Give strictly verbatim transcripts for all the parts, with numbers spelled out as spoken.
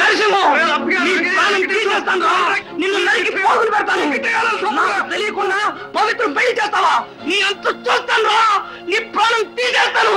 నిన్ను నరికి పోగులు పెడతాను. తెలియకుండా పవిత్రం పెళ్లి చేస్తావా? నీ అంత చూస్తాను రా, నీ ప్రాణం తీసేస్తాను.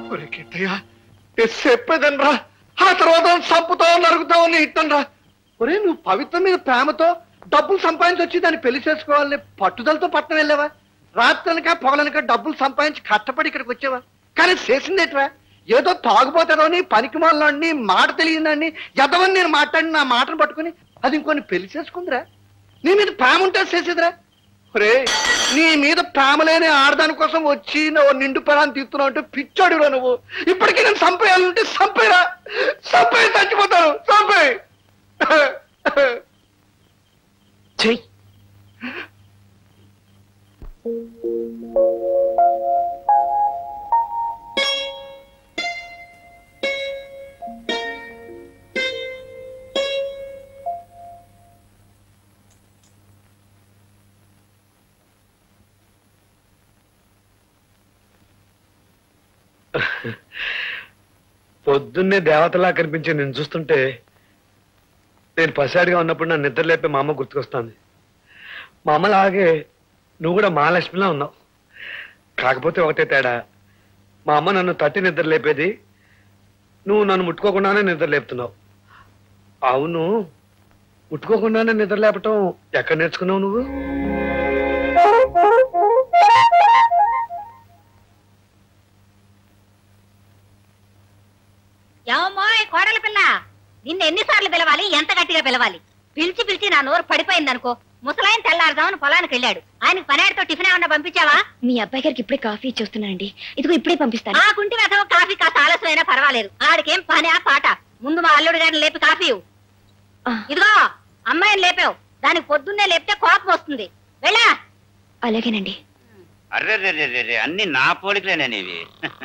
చెప్పేదని రా, ఆ తర్వాత చంపుతావు నరుగుతావు నీ ఇట్టం రా. ఒరే నువ్వు పవిత్రం మీద ప్రేమతో డబ్బులు సంపాదించి వచ్చి దాన్ని పెళ్లి చేసుకోవాలని పట్టుదలతో పట్టణం వెళ్ళావా? రాత్రనక పొగలనక డబ్బులు సంపాదించి కష్టపడి ఇక్కడికి వచ్చావా? కానీ చేసిందేట్రా? ఏదో తాగుపోతాడని పనికి మాలని మాట తెలియదని ఎదవని నేను మాట్లాడి నా మాటను పట్టుకుని అది ఇంకొని పెళ్లి చేసుకుందిరా. నీ మీద ప్రేమ ఉంటే చేసేదిరా. రే నీ మీద ప్రేమ లేని ఆడదాని కోసం వచ్చి నువ్వు నిండు పరాన్ని తీస్తున్నావు అంటే పిచ్చాడురా నువ్వు. ఇప్పటికీ నేను చంపేయాలంటే చంపేరా, చంపేయి చచ్చిపోతాను, చంపేయి. చెయ్యి పొద్దున్నే దేవతలా కనిపించే నేను చూస్తుంటే నేను పసాడిగా ఉన్నప్పుడు నా నిద్ర లేపే మా అమ్మ గుర్తుకొస్తుంది. మా అమ్మలాగే నువ్వు కూడా మహాలక్ష్మిలా ఉన్నావు. కాకపోతే ఒకటే తేడా, మా అమ్మ నన్ను తట్టి నిద్ర లేపేది, నువ్వు నన్ను ముట్టుకోకుండానే నిద్ర లేపుతున్నావు. అవును, ముట్టుకోకుండానే నిద్ర లేపటం ఎక్కడ నేర్చుకున్నావు నువ్వు? ఏమోయ్ కోడల పిల్ల, నిన్ను ఎన్నిసార్లు పిలవాలి, ఎంత గట్టిగా పిలవాలి? పిలిచి పిలిచి నా నోరు పడిపోయింది అనుకో. ముసలాయన తెల్లారుదామని పొలానికి వెళ్ళాడు. ఆయనకు పనేడుతో టిఫిన్ ఏమన్నా పంపించావా? మీ అబ్బాయి గారికి ఇప్పుడే కాఫీ ఇచ్చేస్తున్నానండి. ఇదిగో ఇప్పుడే పంపిస్తాను. ఆ కుంటి వెధవ కాఫీ కాస్త ఆలస్యమైనా పర్వాలేదు. ఆడికేం పని ఆ పాట. ముందు మా అల్లుడు గారిని లేపి కాఫీ. ఇదిగో అమ్మాయిని లేపావు, దానికి పొద్దున్నే లేపితే కోపం వస్తుంది. వెళ్ళా. అలాగేనండి. అర్రే అన్ని నా పోలికలేనేవి.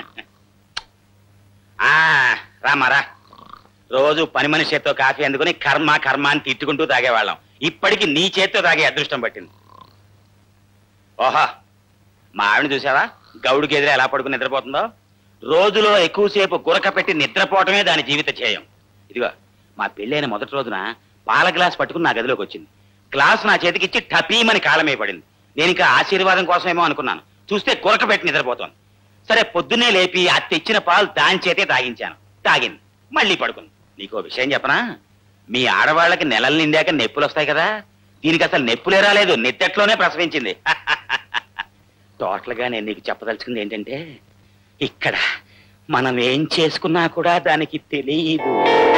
రామారా, రోజు పని మనిషి చేత్తో కాఫీ అందుకుని కర్మ కర్మ అని తిట్టుకుంటూ తాగేవాళ్ళం. ఇప్పటికి నీ చేత్తో తాగే అదృష్టం పట్టింది. ఓహా, మా ఆవిడ చూసావా గౌడికి ఎదురు ఎలా పడుకుని నిద్రపోతుందో? రోజులో ఎక్కువసేపు గురక పెట్టి నిద్రపోవటమే దాని జీవిత ధ్యేయం. ఇదిగో మా పెళ్ళైన మొదటి రోజున పాల గ్లాస్ పట్టుకుని నా గదిలోకి వచ్చింది. గ్లాస్ నా చేతికిచ్చి టపీమని కాలమే పడింది. నేను ఇంకా ఆశీర్వాదం కోసమేమో అనుకున్నాను. చూస్తే గురక పెట్టి నిద్రపోతాను. సరే పొద్దున్నే లేపి ఆ తెచ్చిన పాలు దాని చేతే తాగించాను. తాగింది, మళ్ళీ పడుకుంది. నీకో విషయం చెప్పనా? మీ ఆడవాళ్ళకి నెలలు నిండాక నొప్పులు వస్తాయి కదా, దీనికి అసలు నొప్పులే రాలేదు, నిద్దట్లోనే ప్రసవించింది. టోటల్ గా నేను నీకు చెప్పదలుచుకుంది ఏంటంటే, ఇక్కడ మనం ఏం చేసుకున్నా కూడా దానికి తెలియదు.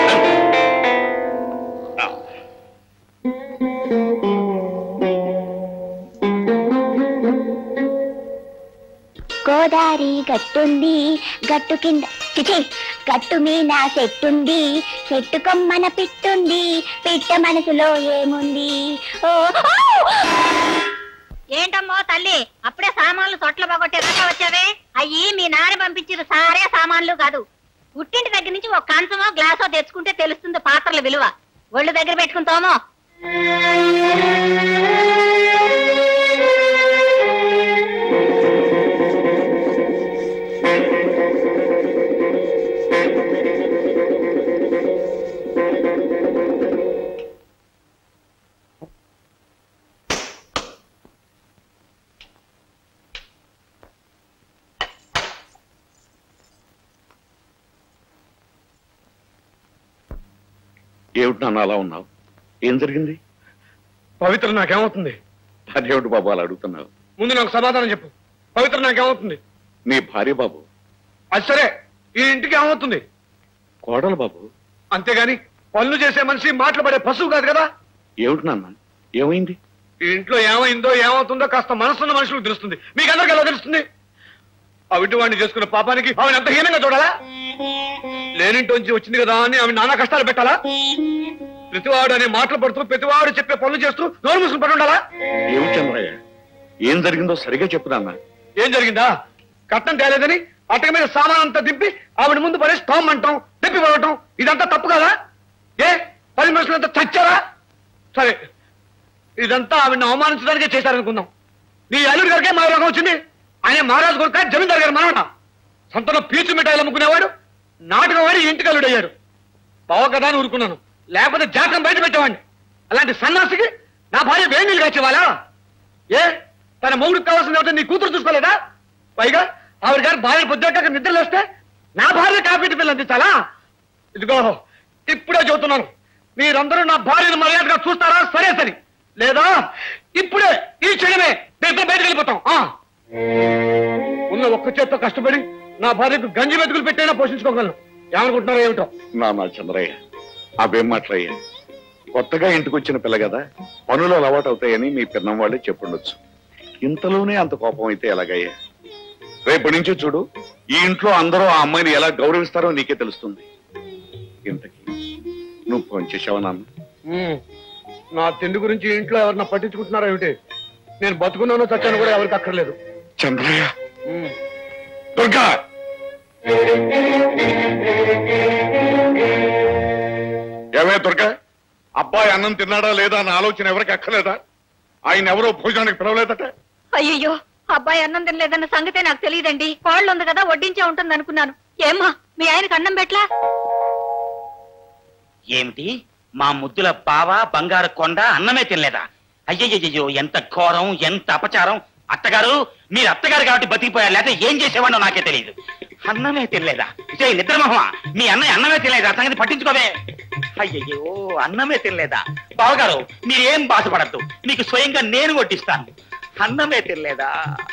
గోదారి గట్టుంది, గట్టు కింద చిచి గట్టు మీద చెట్టుంది, చెట్టు కొమ్మన పిట్టుంది, పిట్ట మనసులో ఏముంది? ఓ ఏంటమ్మో తల్లి, అప్పుడే సామాన్లు తొట్ల పోగొట్టే దాకా వచ్చావే? అయ్యి మీ నాన్న పంపించిన సారే సామాన్లు కాదు. పుట్టింటి దగ్గర నుంచి ఒక కంచమో గ్లాసో తెచ్చుకుంటే తెలుస్తుంది పాత్రల విలువ. ఒళ్ళు దగ్గర పెట్టుకుంటామో. ఏమిటి నాన్న అలా ఉన్నావు? ఏం జరిగింది? పవిత్ర నాకేమవుతుంది? అదేమిటి బాబు అలా అడుగుతున్నావు? ముందు నాకు సమాధానం చెప్పు. పవిత్ర నాకేమవుతుంది? నీ భార్య బాబు. అది సరే, ఈ ఇంటికి ఏమవుతుంది? కోడలు బాబు. అంతేగాని పనులు చేసే మనిషి మాటలు పడే పశువు కాదు కదా. ఏమిటి నాన్న, ఏమైంది? ఈ ఇంట్లో ఏమైందో ఏమవుతుందో కాస్త మనసున్న మనుషులకు తెలుస్తుంది. మీకు అందరికి ఎలా తెలుస్తుంది? ఆ వింటి వాడిని చేసుకున్న పాపానికి ఆమెను అంత హీనంగా చూడాలా? లేనింటోంచి వచ్చింది కదా అని ఆమె నానా కష్టాలు పెట్టాలా? ప్రతివాడు అనే మాటలు పడుతూ ప్రతివాడు చెప్పే పనులు చేస్తూ నోరు మూసుకుని పడి ఉండాలా? ఏమిటి చంద్రయ్య, ఏం జరిగిందో సరిగా చెప్పు నాన్న. ఏం జరిగిందా? కట్నం తేలేదని అట్టక మీద సామాన్ అంతా దింపి ఆవిడ ముందు పడేసి టామ్ అంటాం, తిప్పి పడటం, ఇదంతా తప్పు కదా? ఏ పది మనుషులంతా చచ్చారా? సరే, ఇదంతా ఆవిడని అవమానించడానికే చేశారనుకుందాం. నీ అల్లుడి గారికే మా రోగం వచ్చింది. ఆయన మహారాజు కొడుక జమీందారు గారు మనవడ. సొంతలో పీచు మిఠాయిలు అమ్ముకునేవాడు నాటకం వాడి ఇంటికి అల్లుడు అయ్యాడు. బావ కదా అని ఊరుకున్నాను. లేకపోతే జాతకం బయట పెట్టేవాడిని. అలాంటి సన్నాసికి నా భార్య వేడి నీళ్ళు కాచేవాళ్ళా? ఏ తన మొగుడికి కావాల్సిన నీ కూతురు చూసుకోలేదా? పైగా ఆవిడ గారు భార్య పొద్దుట నిద్రలు వస్తే నా భార్య కాఫీ పిల్లలు అందించాలా? ఇదిగో ఇప్పుడే చెబుతున్నాను, మీరందరూ నా భార్యను మర్యాదగా చూస్తారా? సరే సరే, లేదా ఇప్పుడే ఈ క్షణమే మేము బయటకు వెళ్ళిపోతాం. ఉన్న ఒక్క చేత్తో కష్టపడి నా భార్యకు గంజి వెతుకులు పెట్టైనా పోషించుకోగలను. ఏమనుకుంటున్నారో ఏమిటో. నా చంద్రయ్య, అవేం మాట్లాయ్యా? కొత్తగా ఇంటికి వచ్చిన పిల్ల కదా, పనులు అలవాటు అవుతాయని మీ పిన్నం వాళ్ళే చెప్పుండొచ్చు. ఇంతలోనే అంత కోపం అయితే ఎలాగయ్యా? రేపటి నుంచి చూడు, ఈ ఇంట్లో అందరూ ఆ అమ్మాయిని ఎలా గౌరవిస్తారో నీకే తెలుస్తుంది. ఇంతకీ నువ్వు ఫోన్ చేసావా నాన్న? నా తిండి గురించి ఇంట్లో ఎవరన్నా పట్టించుకుంటున్నారా ఏమిటి? నేను బతుకున్నానో చచ్చాను కూడా ఎవరికి అక్కర్లేదు. చంద్రయ్య, దుర్గా, ఏమే దుర్గా, అబ్బాయి అన్నం తిన్నాడా లేదా అన్న ఆలోచన ఎవరికి అక్కర్లేదా? ఆయన ఎవరో భోజనానికి పిలవలేదట. అయ్యయ్యో, అబ్బాయి అన్నం తినలేదన్న సంగతే నాకు తెలియదండి. కోళ్ళు ఉంది కదా, వడ్డించే ఉంటుంది అనుకున్నాను. ఏమ్మా, మీ ఆయనకు అన్నం పెట్లా? ఏమిటి, మా ముద్దుల బావ బంగారు కొండ అన్నమే తినలేదా? అయ్యయ్యో, ఎంత ఘోరం, ఎంత అపచారం. అత్తగారు, మీరు అత్తగారు కాబట్టి బతికిపోయారు, లేకపోతే ఏం చేసేవాడో నాకే తెలియదు. అన్నమే తినలేదా? జై నిద్రమోహమా, మీ అన్నయ్య అన్నమే తినలేదా? సంగతి పట్టించుకోవే. అయ్యయ్యో, అన్నమే తినలేదా? బావగారు, మీరేం బాధపడద్దు, మీకు స్వయంగా నేను వడ్డిస్తాను. అన్నమే తినలేదా?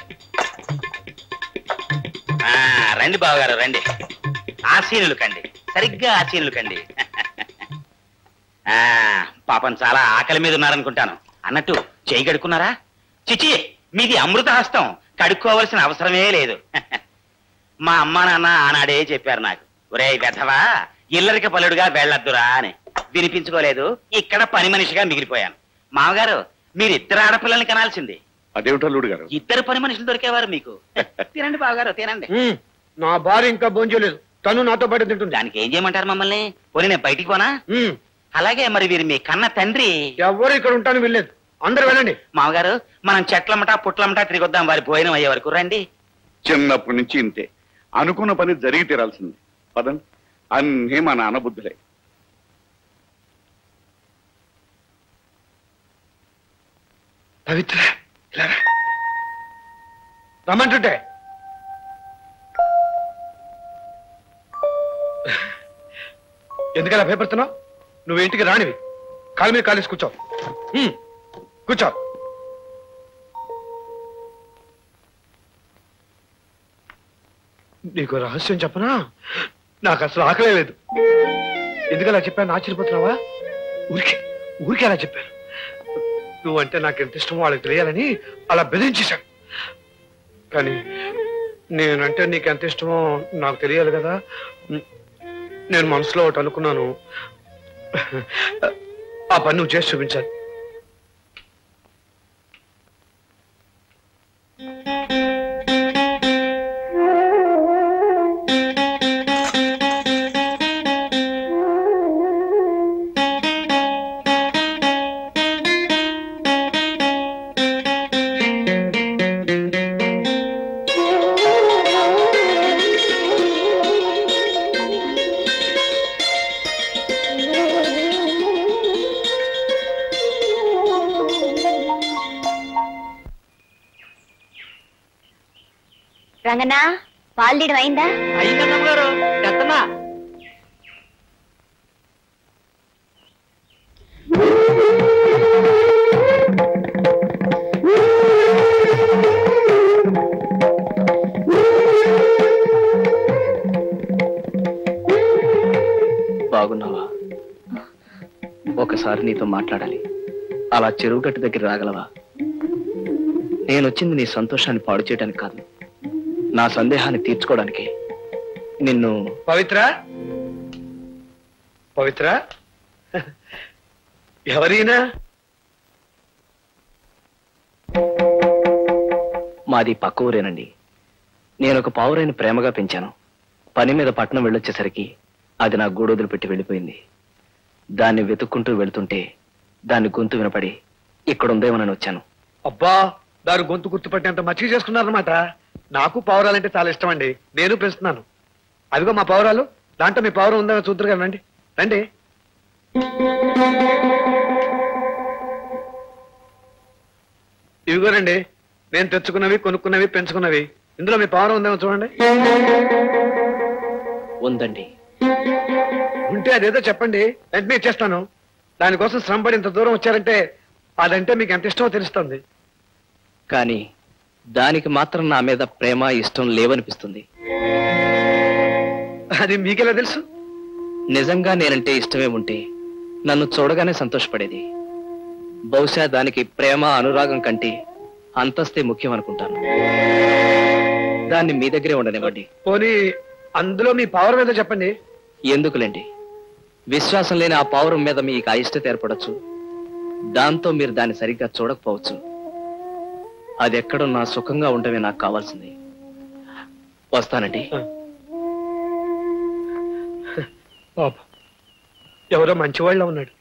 రండి బావగారు, రండి. ఆశీనులు కండి, సరిగ్గా ఆశీనులు కండి. ఆ పాపం చాలా ఆకలి మీద ఉన్నారనుకుంటాను. అన్నట్టు చేయి కడుక్కున్నారా? చిచి, మీది అమృత హస్తం, కడుక్కోవలసిన అవసరమే లేదు. మా అమ్మా నాన్న ఆనాడే చెప్పారు నాకు, ఒరే వెధవా, ఇల్లరిక పలుడుగా వెళ్ళొద్దురా అని. వినిపించుకోలేదు, ఇక్కడ పని మనిషిగా మిగిలిపోయాను. మామగారు, మీరు ఇద్దరు ఆడపిల్లల్ని కనాల్సింది. అదేమిటల్లుడు గారు? ఇద్దరు పని మనుషులు దొరికేవారు మీకు. తినండి బావగారు, తినండి. నా భార్య ఇంకా భోంచలేదు, తను నాతో పాటు తింటుంది. దానికి ఏం చేయమంటారు మమ్మల్ని? పోనీ నేను బయటికి పోనా? అలాగే. మరి వీరు మీ కన్న తండ్రి? ఎవరు ఇక్కడ ఉంటాను వెళ్ళలేదు, అందరు వెళ్ళండి. మామగారు, మనం చెట్లమటా పుట్లమటా తిరిగొద్దాం, వారి భోజనం అయ్యే వరకు. రండి. చిన్నప్పటి నుంచి ఇంతే, అనుకున్న పని జరిగి తీరాల్సింది. పదండి, అన్నీ మా నాన్న బుద్ధులే. పవిత్ర, రమ్మంటుంటే ఎందుకలా భయపడుతున్నావు? నువ్వు ఇంటికి రానివి, కాలు మీద కాలేసి కూర్చో. కూర్చో. నీకు రహస్యం చెప్పనా? నాకు అసలు ఆకలే లేదు. ఎందుకలా చెప్పాను ఆశ్చర్యపోతున్నావా? ఊరికే ఊరికే అలా చెప్పాను. నువ్వంటే నాకు ఎంత ఇష్టమో వాళ్ళకి తెలియాలని అలా బెదిరించేశాను. కానీ నేనంటే నీకు ఎంత ఇష్టమో నాకు తెలియాలి కదా. నేను మనసులో ఒకటి అనుకున్నాను, ఆ పని నువ్వు చేసి చూపించాలి. రంగనా, పాలు అయిందా? అయ్యిందమ్మగారు, ఎత్తనా? బాగున్నావా? ఒకసారి నీతో మాట్లాడాలి. అలా చెరువు గట్టు దగ్గర రాగలవా? నేను వచ్చింది నీ సంతోషాన్ని పాడు చేయడానికి కాదు, నా సందేహాన్ని తీర్చుకోవడానికి. నిన్ను పవిత్ర, పవిత్ర, ఎవరైనా? మాది పక్క ఊరేనండి. నేను ఒక పావురైన ప్రేమగా పెంచాను. పని మీద పట్నం వెళ్ళొచ్చేసరికి అది నా గూడొదులు పెట్టి వెళ్ళిపోయింది. దాన్ని వెతుక్కుంటూ వెళుతుంటే దాన్ని గొంతు వినపడి ఇక్కడుందేమోనని వచ్చాను. అబ్బా, దాని గొంతు గుర్తుపట్టేంత మచ్చిక చేసుకున్నారనమాట. నాకు పావురాలంటే చాలా ఇష్టం అండి, నేను పెంచుతున్నాను. అదిగో మా పావురాలు, దాంట్లో మీ పావురం ఉందని చూద్దరు కదా. రండి రండి. ఇవిగోనండి నేను తెచ్చుకున్నవి కొనుక్కున్నవి పెంచుకున్నవి. ఇందులో మీ పవర్ ఉందేమో చూడండి. ఉందండి. ఉంటే అదేదో చెప్పండి, వెంటనే ఇచ్చేస్తాను. దానికోసం శ్రమపడి ఇంత దూరం వచ్చారంటే అదంటే మీకు ఎంత ఇష్టమో తెలుస్తుంది. కానీ దానికి మాత్రం నా మీద ప్రేమ ఇష్టం లేవనిపిస్తుంది. అది మీకెలా తెలుసు? నిజంగా నేనంటే ఇష్టమే ఉంటే నన్ను చూడగానే సంతోషపడేది. బహుశా దానికి ప్రేమ అనురాగం కంటే అంతస్తే ముఖ్యం అనుకుంటాను. దాన్ని మీ దగ్గరే ఉండనివ్వండి. పోనీ అందులో మీ పవర్ మీద చెప్పండి. ఎందుకులేండి, విశ్వాసం లేని ఆ పౌరం మీద మీకు అయిష్టత ఏర్పడచ్చు. దాంతో మీరు దాన్ని సరిగ్గా చూడకపోవచ్చు. అది ఎక్కడున్నా సుఖంగా ఉండమే నాకు కావాల్సింది. వస్తానండి. పాప ఎవరో మంచివాళ్ళ ఉన్నాడు.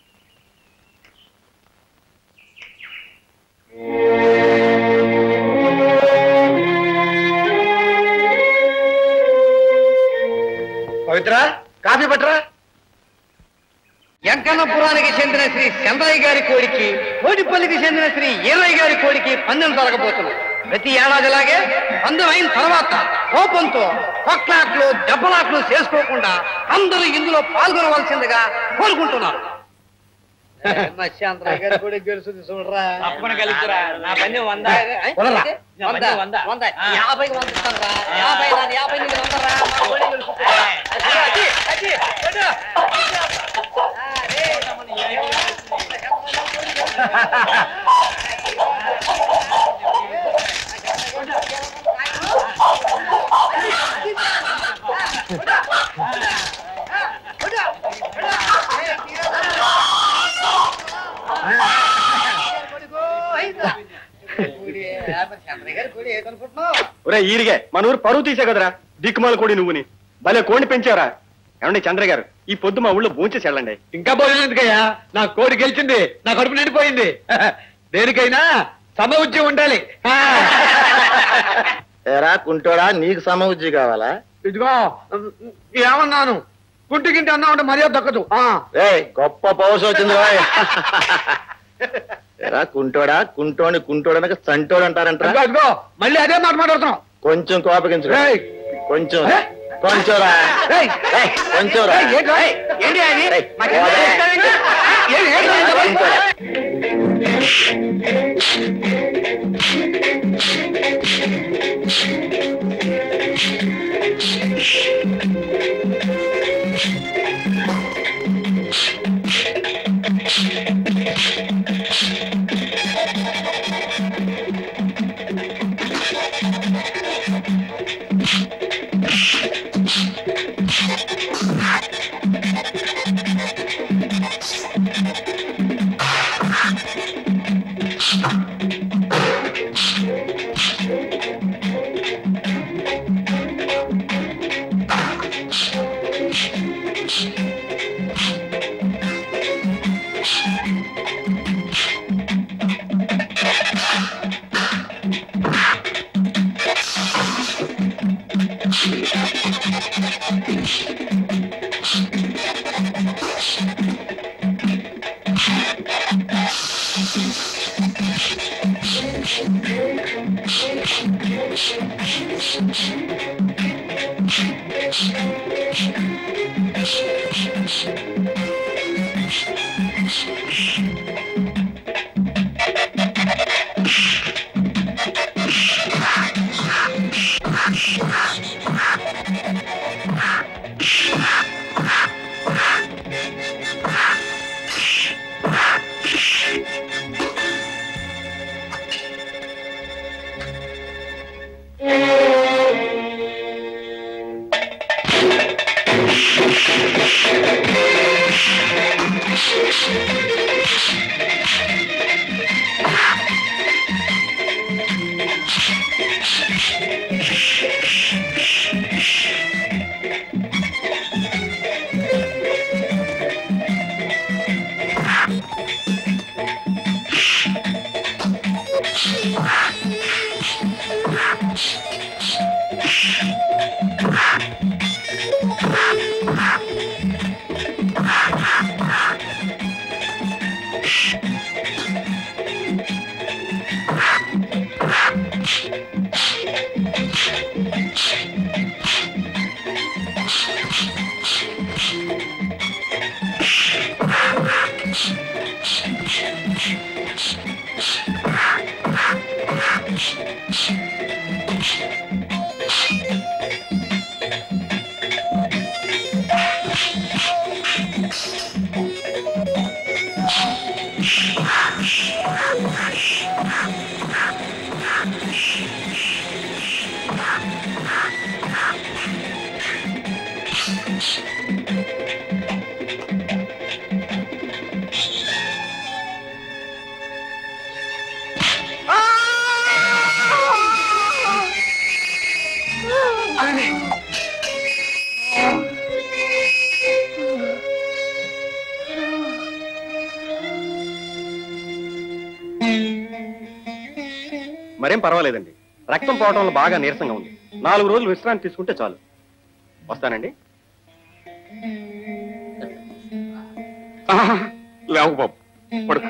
పవిత్ర కాఫీ పట్రా. ఎంకన్నపురానికి చెందిన శ్రీ చంద్రయ్య గారి కోడికి, కోడిపల్లికి చెందిన శ్రీ ఈరయ్య గారి కోడికి పందెం జరగబోతున్నాయి. ప్రతి ఏడాదిలాగే పందెం అయిన తర్వాత కోపంతో కొట్లాట్లు దెబ్బలాట్లు చేసుకోకుండా అందరూ ఇందులో పాల్గొనవలసిందిగా కోరుకుంటున్నారు. చంద్రయ్య గారి కోడి గెలుస్తుంది చూడరా. యాభై వంద ఇస్తారా? యాభై యాభై వందరా. ఈరిగే మన ఊరు పరువు తీసే కదరా దిక్కుమాల కోడి నువ్వుని. భలే కోడిని పెంచారా. ఏమండి చంద్రయ్య గారు, ఈ పొద్దు మా ఊళ్ళో భోంచేసి వెళ్ళండి. ఇంకా భోజనం ఎందుకయ్యా? నా కోడి గెలిచింది, నా కడుపు నిండిపోయింది. దేనికైనా సమ ఉద్యోగం ఉండాలి. ఏరా కుంటోడా, నీకు సమ ఉద్యోగం కావాలా? ఇదిగో ఏమన్నాను, కుంటికింటి అన్నా ఉంటే మర్యాద దక్కదు. గొప్ప పౌరుషం వచ్చింది. ఎరా కుంటోడా, కుంటోని కుంటోడనక సంటోడు అంటారంట. ఇదిగో మళ్ళీ అదే మాట మాట్లాడుతున్నాం. కొంచెం కోపగించు. కొంచెం కొంచెం రా కొంచెం రా. మరేం పర్వాలేదండి, రక్తం పోవడం వల్ల బాగా నీరసంగా ఉంది. నాలుగు రోజులు విశ్రాంతి తీసుకుంటే చాలు. వస్తానండి. లేవు బాబు, పడుకో.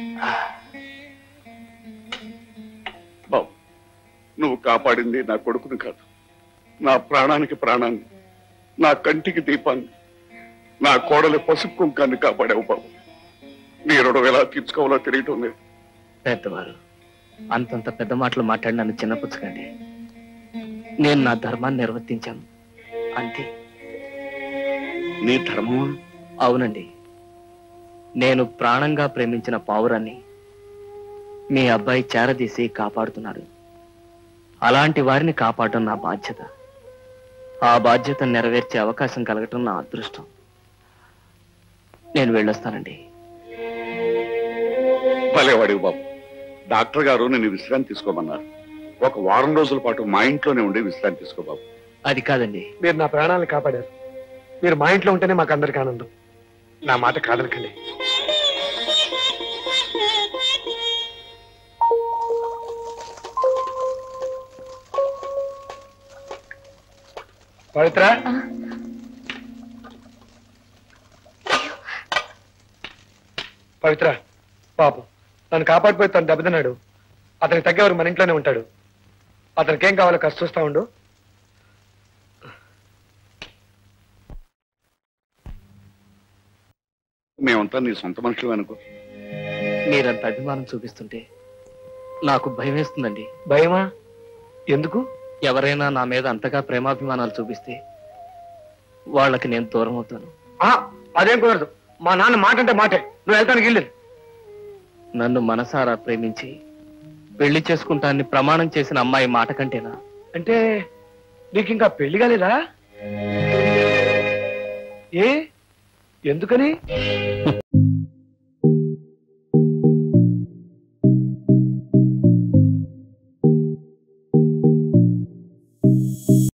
బాబు, నువ్వు కాపాడింది నా కొడుకుని కాదు, నా ప్రాణానికి ప్రాణాన్ని, నా కంటికి దీపాన్ని, నా కోడలి పసుపు కుంకాన్ని కాపాడావు బాబు. నీ రుణం ఎలా తీర్చుకోవాలో తెలియటం లేదు. పెద్దవారు అంతంత పెద్ద మాటలు మాట్లాడి నన్ను చిన్నపుచ్చకండి. నేను నా ధర్మాన్ని నిర్వర్తించాను అంతే. నీ ధర్మమా? అవునండి, నేను ప్రాణంగా ప్రేమించిన పావురాన్ని మీ అబ్బాయి చేరదీసి కాపాడుతున్నాడు. అలాంటి వారిని కాపాడటం నా బాధ్యత. ఆ బాధ్యతను నెరవేర్చే అవకాశం కలగటం నా అదృష్టం. నేను వెళ్ళొస్తానండి. భలేవాడివి బాబు. డాక్టర్ గారు నేను విశ్రాంతి తీసుకోమన్నారు. ఒక వారం రోజుల పాటు మా ఇంట్లోనే ఉండి విశ్రాంతి తీసుకో బాబు. అది కాదండి, మీరు నా ప్రాణాలను కాపాడారు. మీరు మా ఇంట్లో ఉంటేనే మాకు అందరికీ ఆనందం. నా మాట కాదనకండి. పవిత్ర, పవిత్ర పాపం నన్ను కాపాడిపోయి తను దెబ్బతిన్నాడు. అతనికి తగ్గేవారు మన ఇంట్లోనే ఉంటాడు. అతనికి ఏం కావాలో కష్ట చూస్తా ఉండు. మేమంతా నీ సొంత మనుషులు అనుకో. మీరంత అభిమానం చూపిస్తుంటే నాకు భయం వేస్తుందండి. భయమా? ఎందుకు? ఎవరైనా నా మీద అంతగా ప్రేమాభిమానాలు చూపిస్తే వాళ్ళకి నేను దూరం అవుతాను. ఆ, అదేం కుదరదు. మా నాన్న మాట అంటే మాటే. నువ్వు వెళ్తానికి వెళ్ళలేదు. నన్ను మనసారా ప్రేమించి పెళ్లి చేసుకుంటానని ప్రమాణం చేసిన అమ్మాయి మాట కంటేనా? అంటే నీకు ఇంకా పెళ్లి కాలేదా? ఏ ఎందుకని?